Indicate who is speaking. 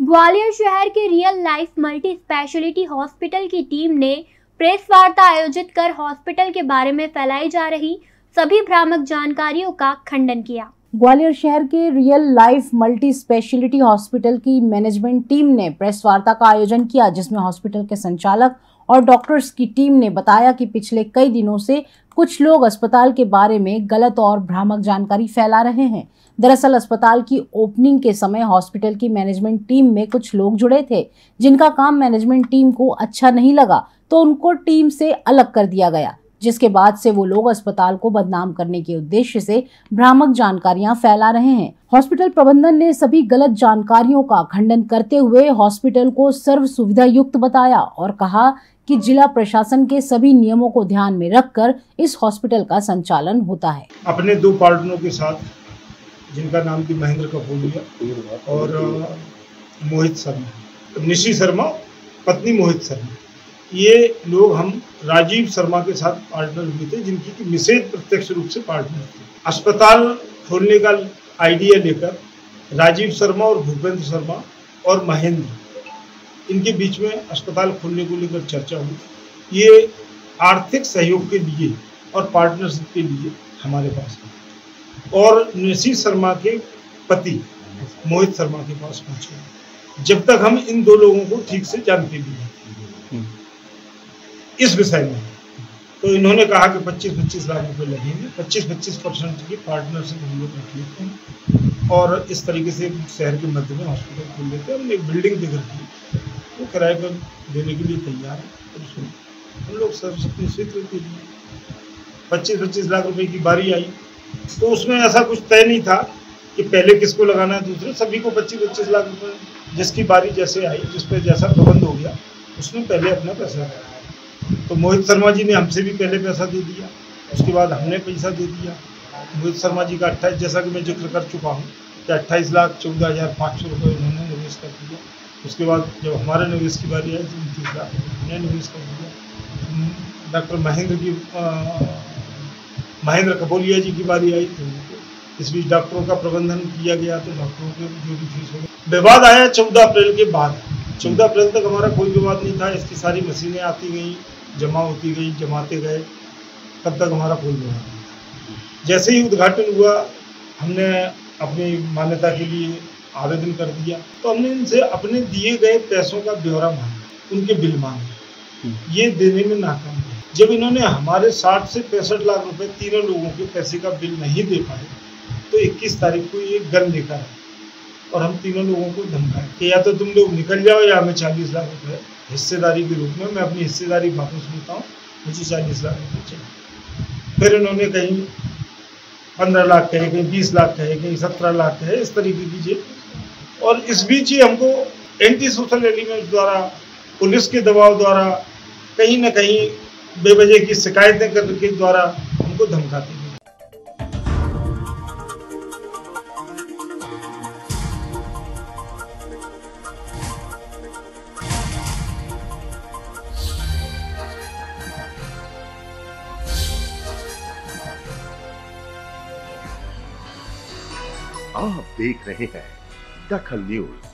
Speaker 1: ग्वालियर शहर के real life multi speciality hospital की टीम ने प्रेस वार्ता आयोजित कर हॉस्पिटल के बारे में फैलाई जा रही सभी भ्रामक जानकारियों का खंडन किया।
Speaker 2: ग्वालियर शहर के real life multi speciality hospital की मैनेजमेंट टीम ने प्रेस वार्ता का आयोजन किया, जिसमें हॉस्पिटल के संचालक और डॉक्टर्स की टीम ने बताया कि पिछले कई दिनों से कुछ लोग अस्पताल के बारे में गलत और भ्रामक जानकारी फैला रहे हैं। दरअसल अस्पताल की ओपनिंग के समय हॉस्पिटल की मैनेजमेंट टीम में कुछ लोग जुड़े थे, जिनका काम मैनेजमेंट टीम को अच्छा नहीं लगा तो उनको टीम से अलग कर दिया गया, जिसके बाद से वो लोग अस्पताल को बदनाम करने के उद्देश्य से भ्रामक जानकारियां फैला रहे हैं। हॉस्पिटल प्रबंधन ने सभी गलत जानकारियों का खंडन करते हुए हॉस्पिटल को सर्व सुविधा युक्त बताया और कहा कि जिला प्रशासन के सभी नियमों को ध्यान में रखकर इस हॉस्पिटल का संचालन होता है।
Speaker 3: अपने दो पार्टनरों के साथ, जिनका नाम थी महेंद्र कपूरिया और मोहित शर्मा, निशी शर्मा पत्नी मोहित शर्मा, ये लोग हम राजीव शर्मा के साथ पार्टनर हुए थे, जिनकी की मिसेज प्रत्यक्ष रूप से पार्टनर थी। अस्पताल खोलने का आइडिया लेकर राजीव शर्मा और भूपेंद्र शर्मा और महेंद्र, इनके बीच में अस्पताल खोलने को लेकर चर्चा हुई। ये आर्थिक सहयोग के लिए और पार्टनरशिप के लिए हमारे पास है और निशी शर्मा के पति मोहित शर्मा के पास पहुंचे, जब तक हम इन दो लोगों को ठीक से जानते भी नहीं इस विषय में। तो इन्होंने कहा कि 25-25 लाख रुपए लगेंगे, 25% की पार्टनरशिप हम लोग रख लेते हैं और इस तरीके से शहर के मध्य में हॉस्पिटल खोल लेते हैं। हमने एक बिल्डिंग दिख रखी है, वो किराए पर देने के लिए तैयार है। तो हम लोग सर्वस्वीकृति स्वीकृति दी। 25-25 लाख रुपए की बारी आई तो उसमें ऐसा कुछ तय नहीं था कि पहले किसको लगाना है, दूसरे सभी को 25-25 लाख रुपए, जिसकी बारी जैसे आई, जिस पर जैसा प्रबंध हो गया, उसने पहले अपना पैसा लगाया। तो मोहित शर्मा जी ने हमसे भी पहले पैसा दे दिया, उसके बाद हमने पैसा दे दिया। मोहित शर्मा जी का 28, जैसा कि मैं जिक्र कर चुका हूँ कि 28,14,500 रुपये उन्होंने निवेश कर दिया। उसके बाद जब हमारे निवेश की बारी आई तो 29 लाख हमने निवेश कर दिया। डॉक्टर महेंद्र कपूरिया जी की बारी आई तो इस बीच डॉक्टरों का प्रबंधन किया गया, तो डॉक्टरों के जो भी फीस हो गई। विवाद आया 14 अप्रैल के बाद। 14 अप्रैल तक हमारा कोई विवाद नहीं था, इसकी सारी मशीनें आती गई, जमा होती गई, जमाते गए, तब तक हमारा कोई विवाद नहीं। जैसे ही उद्घाटन हुआ, हमने अपनी मान्यता के लिए आवेदन कर दिया, तो हमने इनसे अपने दिए गए पैसों का ब्यौरा मांगा, उनके बिल मांगे, ये देने में नाकाम हुए। जब इन्होंने हमारे 60 से 65 लाख रुपए तीनों लोगों के पैसे का बिल नहीं दे पाए, तो 21 तारीख को ये गन लेकर आए और हम तीनों लोगों को धमकाए कि या तो तुम लोग निकल जाओ या हमें 40 लाख रुपए हिस्सेदारी के रूप में, मैं अपनी हिस्सेदारी वापस लेता हूँ, मुझे 40 लाख रुपये चाहिए। फिर इन्होंने कहीं 15 लाख कहे, कहीं 20 लाख कहे, कहीं 17 लाख कहे, इस तरीके की चीज। और इस बीच ही हमको एंटी सोशल एलिमेंट द्वारा, पुलिस के दबाव द्वारा, कहीं ना कहीं बेवजह की शिकायतें करने के द्वारा हमको धमकाते हैं।
Speaker 4: आप देख रहे हैं दखल न्यूज।